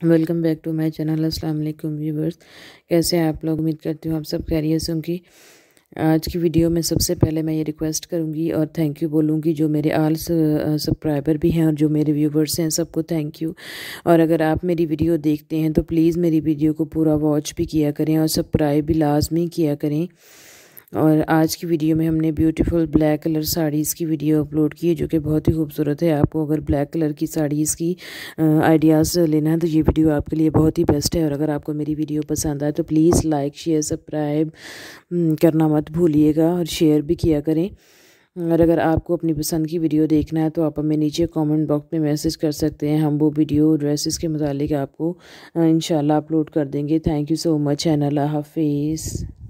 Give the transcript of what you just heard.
Welcome back to my channel. अस्सलाम वालेकुम viewers, कैसे हैं आप लोग? उम्मीद करती हूँ आप सब खैरियत से होंगी। आज की वीडियो में सबसे पहले मैं ये रिक्वेस्ट करूँगी और थैंक यू बोलूँगी, जो मेरे आल सब्सक्राइबर भी हैं और जो मेरे व्यूवर्स हैं, सबको थैंक यू। और अगर आप मेरी वीडियो देखते हैं तो प्लीज़ मेरी वीडियो को पूरा वॉच भी किया करें और सब्सक्राइब भी लाजमी किया करें। और आज की वीडियो में हमने ब्यूटीफुल ब्लैक कलर साड़ीज़ की वीडियो अपलोड की है, जो कि बहुत ही खूबसूरत है। आपको अगर ब्लैक कलर की साड़ीज़ की आइडियाज़ लेना है तो ये वीडियो आपके लिए बहुत ही बेस्ट है। और अगर आपको मेरी वीडियो पसंद आए तो प्लीज़ लाइक शेयर सब्सक्राइब करना मत भूलिएगा और शेयर भी किया करें। और अगर आपको अपनी पसंद की वीडियो देखना है तो आप हमें नीचे कमेंट बॉक्स में मैसेज कर सकते हैं। हम वो वीडियो ड्रेसेस के मुतालिक आपको इंशाल्लाह अपलोड कर देंगे। Thank you so much and अल्लाह हाफिज़।